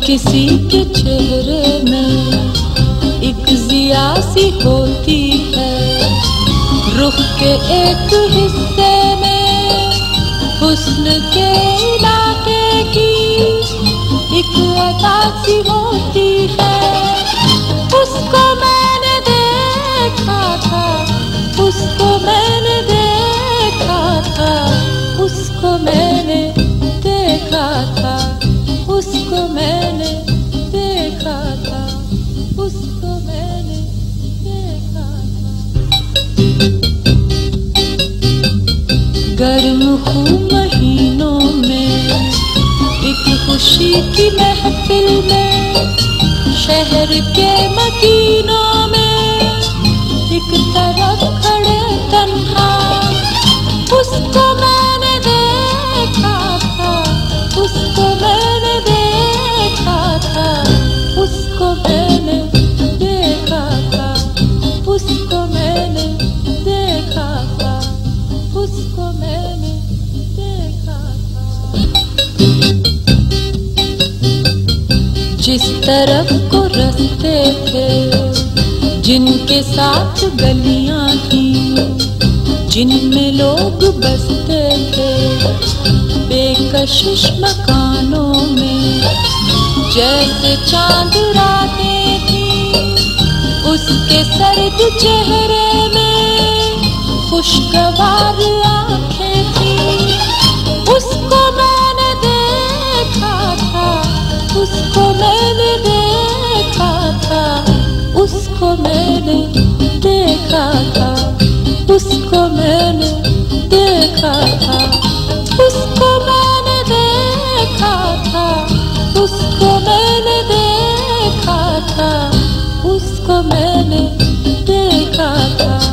किसी के चेहरे में एक ज़िया सी होती है, रुख के एक हिस्से में हुस्न के इलाके की एक अदा सी होती है। उसको मैंने देखा था, उसको मैंने देखा था, उसको मैंने देखा था, उसको मैंने देखा था, उसको मैंने देखा था। गर्म खूब महीनों में एक खुशी की महफिल में, शहर के मकीनों में एक तरफ खड़े तन्हा, उसको मैंने देखा था, उसको मैंने देखा था, उसको मैंने देखा था, उसको मैंने देखा था, उसको मैंने देखा था। जिस तरफ को रास्ते थे, जिनके साथ गलियां थी, जिनमें लोग बसते थे, बेकशिश मकानों में जैसे चांद रातें थी, उसके सर्द चेहरे में खुशगवार आंखें थी। उसको मैंने देखा था, उसको मैंने देखा था, उसको मैंने देखा था, उसको मैंने देखा था, उसको मैंने देखा था, उसको मैंने देखा था, उसको मैंने देखा था।